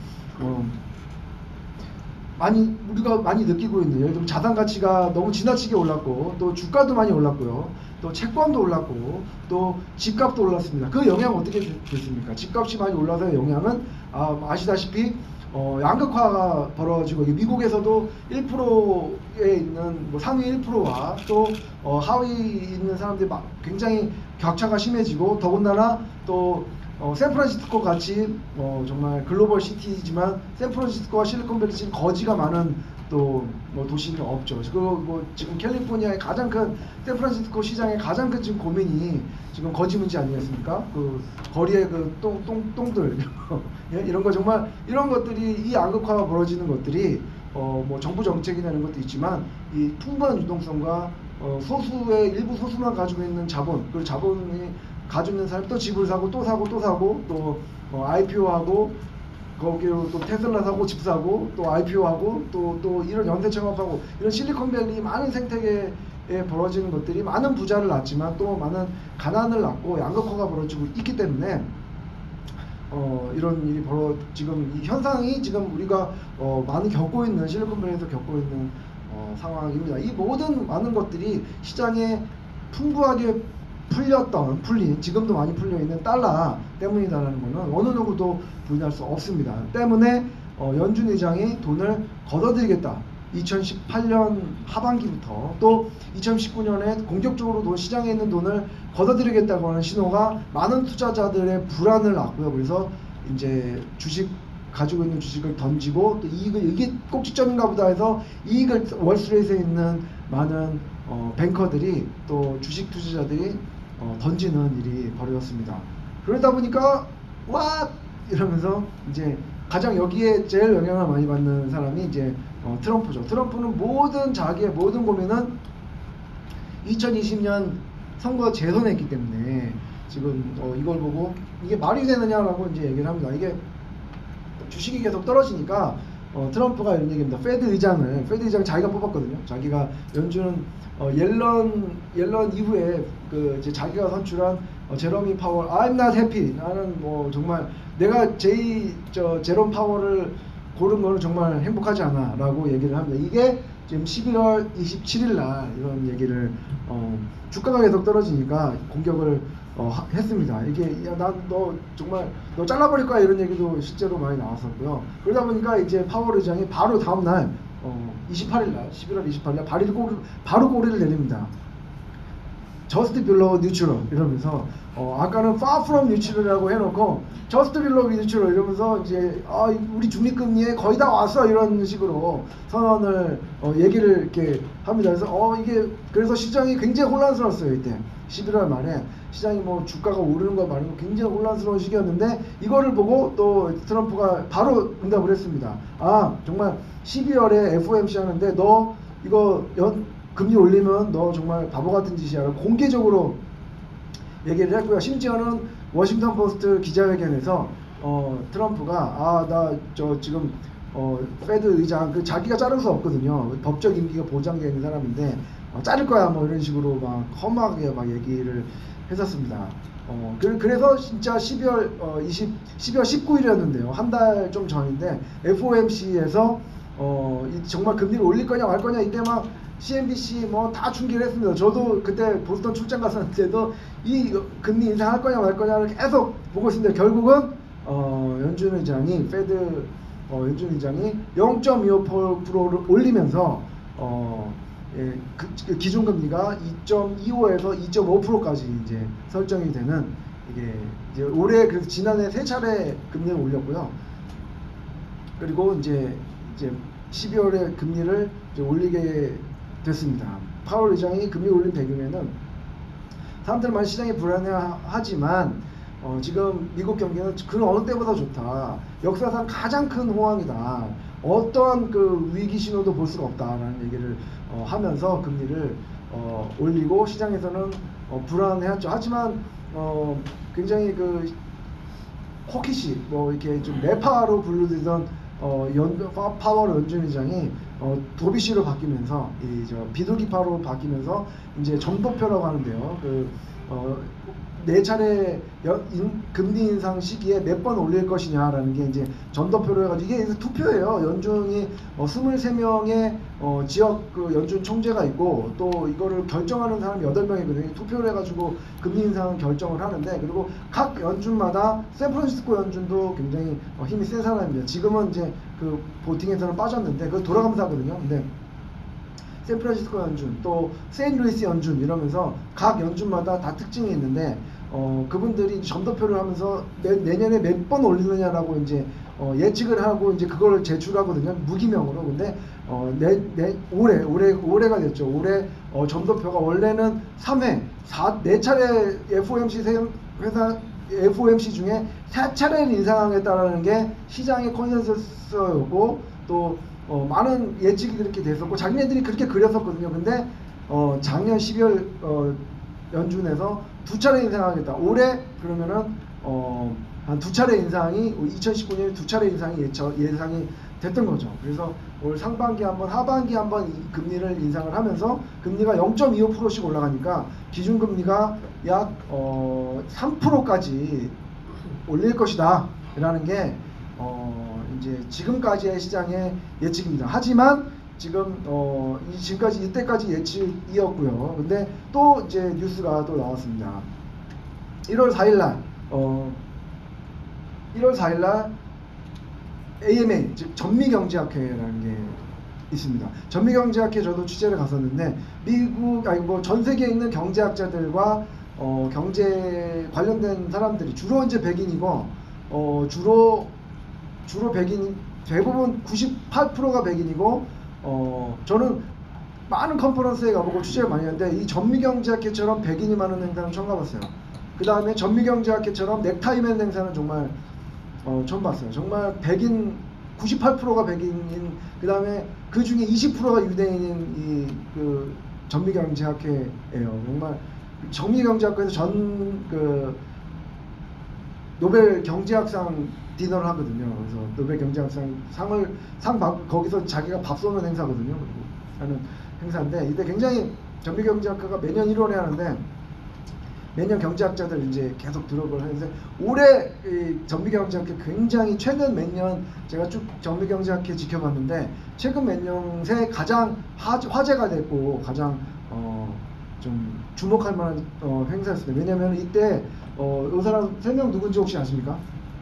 B: 우리가 많이 느끼고 있는 예를 들면 자산 가치가 너무 지나치게 올랐고 또 주가도 많이 올랐고요. 또 채권도 올랐고 또 집값도 올랐습니다. 그 영향은 어떻게 됐습니까? 집값이 많이 올라서의 영향은 아시다시피 양극화가 벌어지고 미국에서도 1%에 있는 뭐 상위 1%와 또 하위 있는 사람들이 굉장히 격차가 심해지고 더군다나 또 샌프란시스코 같이 정말 글로벌 시티지만 샌프란시스코와 실리콘밸리 지금 거지가 많은 또 뭐 도시는 없죠. 그리고 뭐 지금 캘리포니아의 가장 큰 샌프란시스코 시장의 가장 큰 지금 고민이 지금 거지 문제 아니겠습니까? 그 거리에 그 똥들 이런 거 정말 이런 것들이 이 양극화가 벌어지는 것들이 뭐 정부 정책이나 이런 것도 있지만 이 풍부한 유동성과 일부 소수만 가지고 있는 자본 그리고 자본이 가지고 있는 사람이 또 집을 사고 또 사고 또 사고 또 IPO하고 거기로 또 테슬라 사고 집 사고 또 IPO하고 또 이런 연쇄 창업하고 이런 실리콘밸리 많은 생태계 벌어지는 것들이 많은 부자를 낳지만 또 많은 가난을 낳고 양극화가 벌어지고 있기 때문에 이런 일이 지금 이 현상이 지금 우리가 많이 겪고 있는 실리콘밸리에서 겪고 있는 상황입니다. 이 모든 많은 것들이 시장에 풍부하게 풀린 지금도 많이 풀려 있는 달러 때문이다라는 것은 어느 누구도 부인할 수 없습니다. 때문에 연준 의장이 돈을 걷어들이겠다. 2018년 하반기부터 또 2019년에 공격적으로 시장에 있는 돈을 걷어들이겠다고 하는 신호가 많은 투자자들의 불안을 낳고요. 그래서 이제 가지고 있는 주식을 던지고 또 이게 꼭지점인가 보다 해서 이익을 월스트리트에 있는 많은 뱅커들이 또 주식 투자자들이 던지는 일이 벌어졌습니다. 그러다 보니까 와 이러면서 이제 가장 여기에 제일 영향을 많이 받는 사람이 이제 트럼프죠. 트럼프는 자기의 모든 고민은 2020년 선거 재선했기 때문에 지금 이걸 보고 이게 말이 되느냐라고 이제 얘기를 합니다. 이게 주식이 계속 떨어지니까 트럼프가 이런 얘기입니다. 페드 의장 자기가 뽑았거든요. 자기가 연준 옐런 이후에 이제 자기가 선출한 제로미 파월, I'm not happy. 나는 뭐 정말 내가 제롬 파월을 고른 거는 정말 행복하지 않아라고 얘기를 합니다. 이게 지금 11월 27일 날 이런 얘기를 주가가 계속 떨어지니까 공격을 했습니다. 이게 너 정말 너 잘라버릴 거야 이런 얘기도 실제로 많이 나왔었고요. 그러다 보니까 이제 파월 의장이 바로 다음 날 28일 날 11월 28일 날 바로 꼬리를 내립니다. Just below neutral 이러면서 아까는 far from neutral이라고 해놓고 just below neutral 이러면서 이제 우리 중립금리에 거의 다 왔어 이런 식으로 선언을 얘기를 이렇게 합니다. 그래서 그래서 시장이 굉장히 혼란스러웠어요. 이때 11월 말에 시장이 뭐 주가가 오르는 거 말고 굉장히 혼란스러운 시기였는데 이거를 보고 또 트럼프가 바로 응답을 했습니다. 정말 12월에 FOMC 하는데 너 이거 금리 올리면 너 정말 바보 같은 짓이야. 공개적으로 얘기를 했고요. 심지어는 워싱턴 포스트 기자회견에서 트럼프가 나 지금 페드 의장 자기가 자를 수 없거든요. 법적 임기가 보장되어 있는 사람인데 자를 거야 뭐 이런 식으로 막 험하게 막 얘기를 했었습니다. 그래서 진짜 12월 19일이었는데요. 한 달 좀 전인데 FOMC에서 정말 금리를 올릴 거냐 말 거냐 이때 막 CNBC 뭐 다 중계를 했습니다. 저도 그때 보스턴 출장 갔었는데도 이 금리 인상할 거냐 말 거냐를 계속 보고 있습니다. 결국은 연준 의장이 0.25%를 올리면서 그 기준금리가 2.25에서 2.5%까지 이제 설정이 되는 이게 이제 올해 그래서 지난해 3차례 금리를 올렸고요. 그리고 이제 12월에 금리를 이제 올리게 됐습니다. 파월 의장이 금리 올린 배경에는 사람들은 많이 시장이 불안해하지만 지금 미국 경기는 그 어느 때보다 좋다. 역사상 가장 큰 호황이다. 어떠한 그 위기 신호도 볼 수가 없다라는 얘기를 하면서 금리를 올리고 시장에서는 불안해했죠. 하지만 굉장히 그 호키시 뭐 이렇게 좀 매파로 분류되던 파월 연준 의장이 도비시로 바뀌면서 비둘기파로 바뀌면서 이제 점도표라고 하는데요. 네 차례 금리 인상 시기에 몇 번 올릴 것이냐라는 게 이제 전도표로 해가지고 이게 투표예요. 연준이 23명의 지역 연준 총재가 있고 또 이거를 결정하는 사람이 8명이거든요. 투표를 해가지고 금리 인상 결정을 하는데 그리고 각 연준마다 샌프란시스코 연준도 굉장히 힘이 센 사람입니다. 지금은 이제 그 보팅에서는 빠졌는데 그거 돌아가면서 하거든요. 근데 샌프란시스코 연준, 또 세인트루이스 연준 이러면서 각 연준마다 다 특징이 있는데 그분들이 점도표를 하면서 내년에 몇 번 올리느냐라고 이제 예측을 하고 이제 그걸 제출하거든요. 무기명으로. 근데 올해가 됐죠. 올해 점도표가 원래는 3회, 4차례 FOMC 중에 4차례를 인상하겠다라는 게 시장의 컨센서스였고 또 많은 예측이 그렇게 됐었고 자기네들이 그렇게 그렸었거든요. 근데 작년 12월 연준에서 2차례 인상하겠다. 올해 그러면은 한 2차례 인상이 2019년에 2차례 인상이 예상이 됐던 거죠. 그래서 올 상반기 한번 하반기 한번 금리를 인상을 하면서 금리가 0.25%씩 올라가니까 기준금리가 약 3%까지 올릴 것이다 라는 게 이제 지금까지의 시장의 예측입니다. 하지만 지금 지금까지 이때까지 예측이었고요. 근데 또 이제 뉴스가 또 나왔습니다. 1월 4일날 1월 4일날 AMA 즉 전미경제학회라는 게 있습니다. 전미경제학회 저도 취재를 갔었는데 미국 아니 뭐 전 세계에 있는 경제학자들과 경제 관련된 사람들이 주로 이제 백인이고 주로 백인 대부분 98%가 백인이고 저는 많은 컨퍼런스에 가보고 취재를 많이 했는데 이 전미경제학회처럼 백인이 많은 행사는 처음 가봤어요. 그 다음에 전미경제학회처럼 넥타이맨 행사는 정말 처음 봤어요. 정말 백인 98%가 백인인 그 다음에 그 중에 20%가 유대인인 그 전미경제학회예요. 정말 전미경제학회에서 그 노벨 경제학상 디너를 하거든요. 그래서 노벨 경제학상 거기서 자기가 밥 쏘는 행사거든요. 하는 행사인데 이때 굉장히 전미경제학회가 매년 1월에 하는데 매년 경제학자들 이제 계속 들어볼 하는데 올해 이 전미경제학회 굉장히 최근 몇 년 제가 쭉 전미경제학회 지켜봤는데 최근 몇 년 새 가장 화제가 됐고 가장 좀 주목할 만한 행사였습니다. 왜냐면 이때 이 사람 3명 누군지 혹시 아십니까?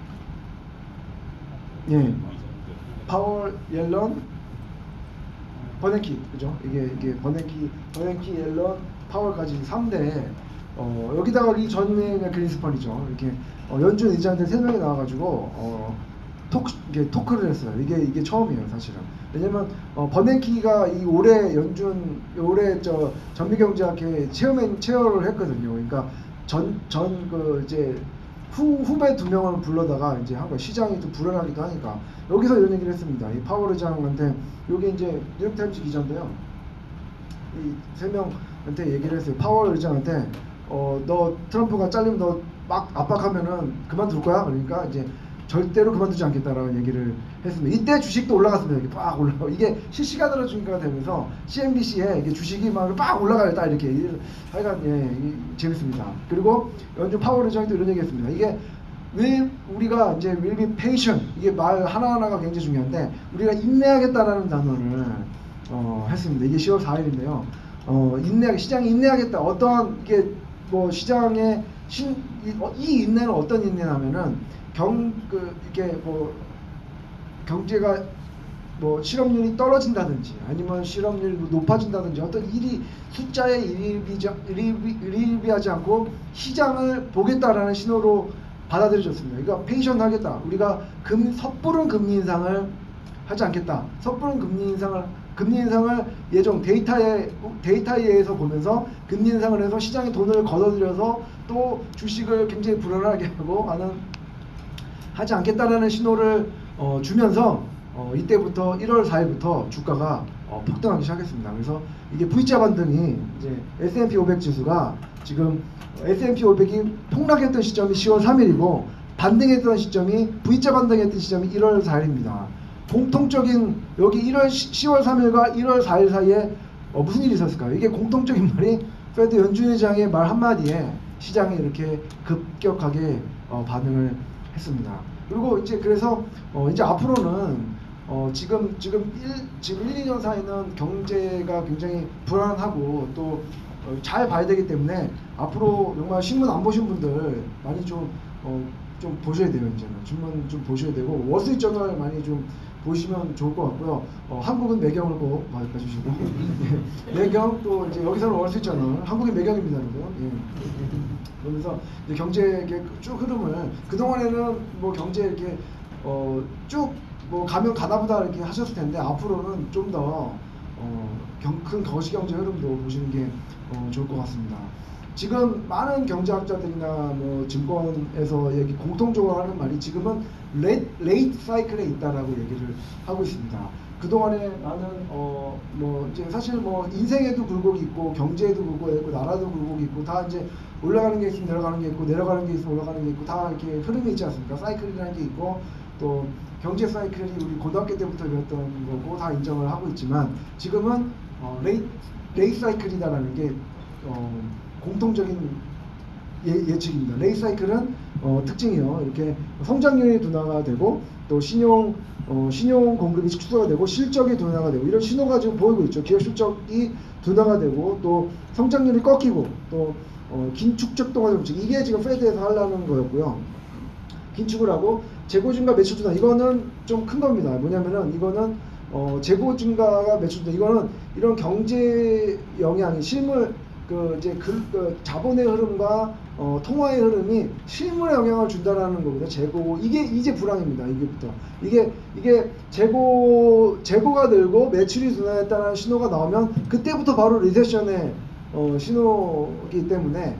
B: 예, 파월, 옐런, 버냉키, 그죠? 이게 버냉키, 옐런, 파월까지 3대. 여기다가 이 전에 그린스펀이죠. 이렇게 연준 의장들 3명이 나와가지고 토크를 했어요. 이게 처음이에요, 사실은. 왜냐면 버냉키가 이 올해 전미경제학회 체어를 했거든요. 그러니까 이제 후배 2명을 불러다가 이제 한 거예요. 시장이 좀 불안하기도 하니까 여기서 이런 얘기를 했습니다. 이 파월 의장한테 여기 이제 뉴욕타임즈 기자인데요. 이 3명한테 얘기를 했어요. 파월 의장한테 너 트럼프가 잘리면 너 막 압박하면은 그만둘 거야. 그러니까 이제 절대로 그만두지 않겠다라는 얘기를 했습니다. 이때 주식도 올라갔습니다. 이게 빡 올라가. 이게 실시간으로 중계가 되면서 CNBC에 이게 주식이 막 빡 올라가요. 딱 이렇게. 하여간 재밌습니다. 그리고 연준 파월 의장도 이런 얘기했습니다. 이게 우리가 이제 will be patient 이게 말 하나하나가 굉장히 중요한데 우리가 인내하겠다라는 단어를 했습니다. 이게 10월 4일인데요. 시장이 인내하겠다. 어떠한 이게 뭐 시장의 이 인내는 어떤 인내냐면은 이게 뭐 경제가 뭐 실업률이 떨어진다든지 아니면 실업률이 높아진다든지 어떤 숫자에 일희일비하지 않고 시장을 보겠다라는 신호로 받아들여졌습니다. 그러니까 페이션 하겠다. 우리가 섣부른 금리 인상을 하지 않겠다. 섣부른 금리 인상을 예정 데이터에 의해서 보면서 금리 인상을 해서 시장에 돈을 걷어들여서 또 주식을 굉장히 불안하게 하고 하지 않겠다라는 신호를 주면서 이때부터 1월 4일부터 주가가 폭등하기 시작했습니다. 그래서 이게 V자 반등이 이제 S&P 500 지수가 지금 S&P 500이 폭락했던 시점이 10월 3일이고 반등했던 시점이 V자 반등했던 시점이 1월 4일입니다. 공통적인 여기 10월 3일과 1월 4일 사이에 무슨 일이 있었을까요? 이게 공통적인 말이 페드 연준 의장의 말 한마디에 시장이 이렇게 급격하게 반응을 했습니다. 그리고 이제 그래서 이제 앞으로는 지금 1, 2년 사이는 경제가 굉장히 불안하고 또 잘 봐야 되기 때문에 앞으로 정말 신문 안 보신 분들 많이 좀 보셔야 돼요. 이제는 신문 좀 보셔야 되고 월스트리트저널 많이 좀 보시면 좋을 것 같고요. 한국은 매경을 꼭 봐주시고 매경 또 이제 여기서는 월스트리트저널 한국의 매경입니다, 여러분. 예. 그러면서 이제 경제 쭉 흐름을 그 동안에는 뭐 경제 이렇게 쭉 뭐 가면 가나보다 이렇게 하셨을 텐데 앞으로는 좀 더 큰 거시경제 흐름도 보시는 게 좋을 것 같습니다. 지금 많은 경제학자들이나 뭐 증권에서 얘기 공통적으로 하는 말이 지금은 레이트 사이클에 있다라고 얘기를 하고 있습니다. 그동안에 많은 뭐 이제 사실 뭐 인생에도 굴곡이 있고 경제에도 굴곡이 있고 나라도 굴곡이 있고 다 이제 올라가는 게 있으면 내려가는 게 있고 내려가는 게 있으면 올라가는 게 있고 다 이렇게 흐름이 있지 않습니까? 사이클이라는 게 있고 또 경제 사이클이 우리 고등학교 때부터 배웠던 거고 다 인정을 하고 있지만 지금은 레이 사이클이다라는 게 공통적인 예측입니다. 레이 사이클은 특징이요. 이렇게 성장률이 둔화가 되고 또 신용 공급이 축소가 되고 실적이 둔화가 되고 이런 신호가 지금 보이고 있죠. 기업 실적이 둔화가 되고 또 성장률이 꺾이고 또 긴축적 동화 정책 이게 지금 페드에서 하려는 거였고요. 긴축을 하고 재고 증가 매출 둔화 이거는 좀 큰 겁니다. 뭐냐면은 이거는 재고 증가가 매출 둔화 이거는 이런 경제 영향이 실물 그 자본의 흐름과 통화의 흐름이 실물에 영향을 준다라는 겁니다. 재고 이게 이제 불황입니다. 이게 재고가 늘고 매출이 둔화했다는 신호가 나오면 그때부터 바로 리세션의 신호이기 때문에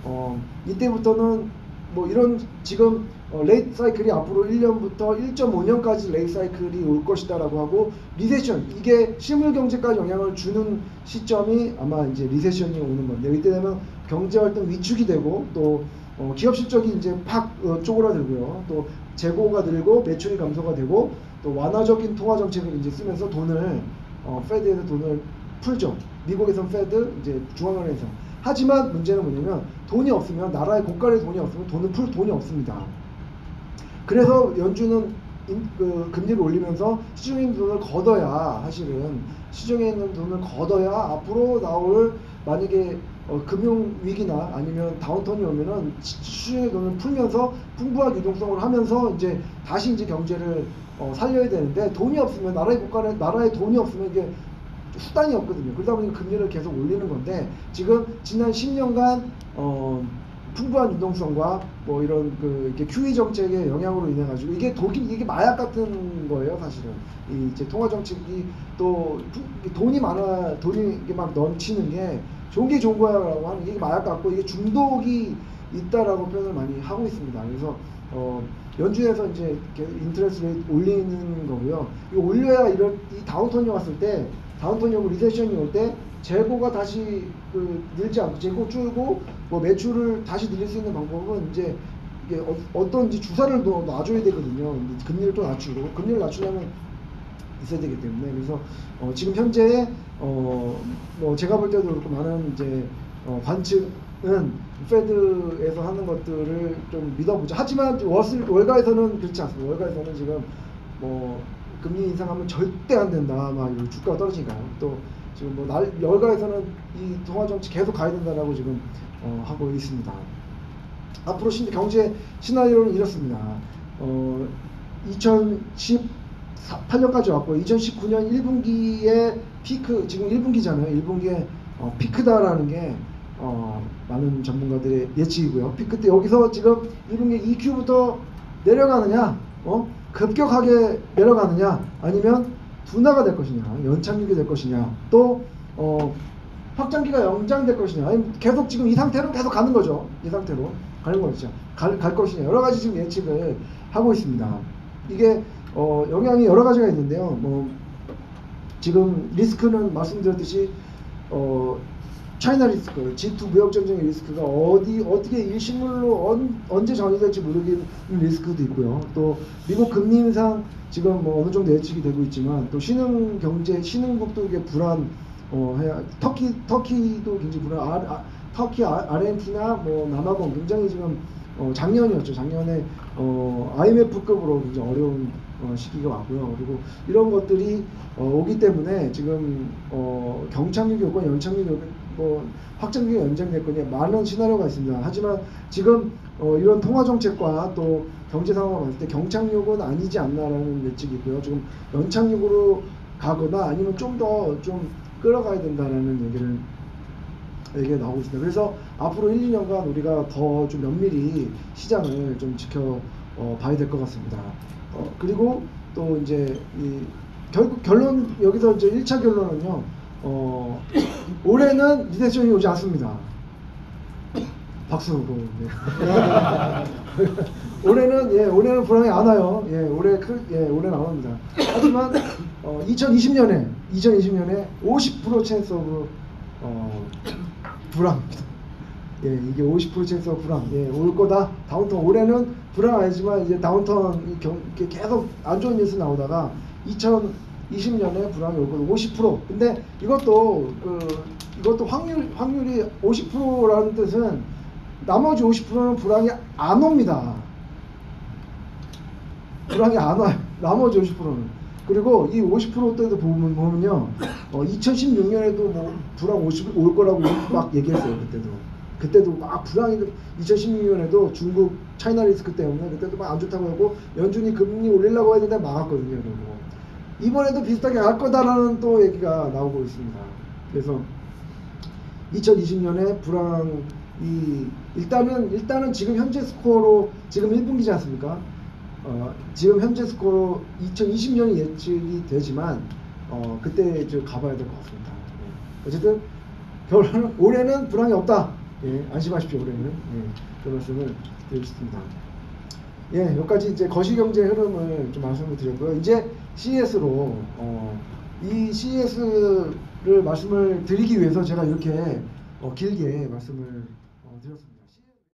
B: 이때부터는 뭐 이런 지금 레이트 사이클이 앞으로 1년부터 1.5년까지 레이트 사이클이 올 것이다라고 하고 리세션 이게 실물 경제까지 영향을 주는 시점이 아마 이제 리세션이 오는 건데 이때 되면 경제 활동 위축이 되고 또 기업 실적이 이제 팍 쪼그라들고요. 또 재고가 늘고 매출이 감소가 되고 또 완화적인 통화 정책을 이제 쓰면서 돈을 페드에서 돈을 풀죠. 미국에선 페드 이제 중앙은행에서. 하지만 문제는 뭐냐면 돈이 없으면 나라의 고가의 돈이 없으면 돈을 풀 돈이 없습니다. 그래서 연준은 금리를 올리면서 시중에 있는 돈을 걷어야 사실은 시중에 있는 돈을 걷어야 앞으로 나올 만약에 금융 위기나 아니면 다운턴이 오면은 시중의 돈을 풀면서 풍부한 유동성을 하면서 이제 다시 이제 경제를 살려야 되는데 돈이 없으면 나라의 돈이 없으면 이게 수단이 없거든요. 그러다 보니까 금리를 계속 올리는 건데 지금 지난 10년간 풍부한 유동성과 뭐 이런 이렇게 QE 정책의 영향으로 인해 가지고 이게 마약 같은 거예요, 사실은. 이제 통화 정책이 또 돈이 이게 막 넘치는 게 좋은 거야라고 하는 게 마약 같고 이게 중독이 있다라고 표현을 많이 하고 있습니다. 그래서 연준에서 이제 인트레스트 레이트 올리는 거고요. 이거 올려야 이 다운턴이 왔을 때 다운턴이 오고 리세션이 올 때 재고가 다시 늘지 않고 재고 줄고 뭐 매출을 다시 늘릴 수 있는 방법은 이제 이게 어떤 주사를 놔줘야 되거든요. 금리를 또 낮추고 금리를 낮추려면 있어야 되기 때문에 그래서 지금 현재 뭐 제가 볼 때도 그렇고 많은 이제 관측은 페드에서 하는 것들을 좀 믿어보자. 하지만 월가에서는 그렇지 않습니다. 월가에서는 지금 뭐 금리 인상하면 절대 안 된다. 막 주가가 떨어지니까요. 또 지금 뭐 월가에서는 이 통화 정책 계속 가야 된다라고 지금 하고 있습니다. 앞으로 경제 시나리오는 이렇습니다. 2018년까지 왔고 2019년 1분기에 피크 지금 1분기잖아요. 1분기에 피크다라는 게 많은 전문가들의 예측이고요. 피크 때 여기서 지금 1분기 EQ부터 내려가느냐, 급격하게 내려가느냐, 아니면 둔화가 될 것이냐, 연착륙이 될 것이냐, 또 확장기가 연장될 것이냐, 아니면 계속 지금 이 상태로 계속 가는 거죠. 이 상태로 가는 거죠. 갈 것이냐, 여러 가지 지금 예측을 하고 있습니다. 이게 영향이 여러 가지가 있는데요. 뭐 지금 리스크는 말씀드렸듯이 차이나 리스크, G2 무역 전쟁의 리스크가 어떻게 일시물로 언제 전이될지 모르겠는 리스크도 있고요. 또 미국 금리 인상 지금 뭐 어느 정도 예측이 되고 있지만 또 신흥국도 이게 터키도 굉장히 터키, 아르헨티나, 뭐 남아공 굉장히 지금 작년이었죠. 작년에 IMF급으로 굉장히 어려운 시기가 왔고요. 그리고 이런 것들이 오기 때문에 지금 경착륙이 오건 연착륙이 오건 뭐 확장기가 연장될 거냐 많은 시나리오가 있습니다. 하지만 지금 이런 통화 정책과 또 경제 상황을 봤을 때 경착륙은 아니지 않나라는 예측이고요. 지금 연착륙으로 가거나 아니면 좀 더 끌어가야 된다라는 얘기가 나오고 있습니다. 그래서 앞으로 1, 2년간 우리가 더 좀 면밀히 시장을 좀 지켜봐야 될 것 같습니다. 그리고 또 이제 결국 여기서 이제 1차 결론은요. 올해는 리세션이 오지 않습니다. 박수. 네. 올해는 불황이 안 와요. 올해는 안 옵니다. 하지만 2020년에 50% 찬스 오브 불황입니다. 이게 50% 찬스 오브 불황. 올 거다. 다운턴 올해는 불황 아니지만 이제 다운턴 이렇게 계속 안 좋은 뉴스 나오다가 2020년에 불황이 올 거고 50%. 근데 이것도 이것도 확률이 50%라는 뜻은 나머지 50%는 불황이 안 옵니다. 불황이 안 와요. 나머지 50%는. 그리고 이 50%대도 보면요, 2016년에도 뭐 불황 50 올 거라고 막 얘기했어요. 그때도 막 불황이 2016년에도 중국 차이나 리스크 때문에 그때도 막 안 좋다고 하고 연준이 금리 올리려고 했는데 막았거든요. 그리고 이번에도 비슷하게 할 거다라는 또 얘기가 나오고 있습니다. 그래서 2020년에 불황이 일단은 지금 현재 스코어로 지금 1분기지 않습니까? 지금 현재 스코어로 2020년이 예측이 되지만 그때 좀 가봐야 될 것 같습니다. 네. 어쨌든 결론은 올해는 불황이 없다. 예, 안심하십시오. 올해는 그런 말씀을 드리고 싶습니다. 예, 여기까지 이제 거시경제 흐름을 좀 말씀을 드렸고요. 이제 CES로 이 CES를 말씀을 드리기 위해서 제가 이렇게 길게 말씀을 드렸습니다.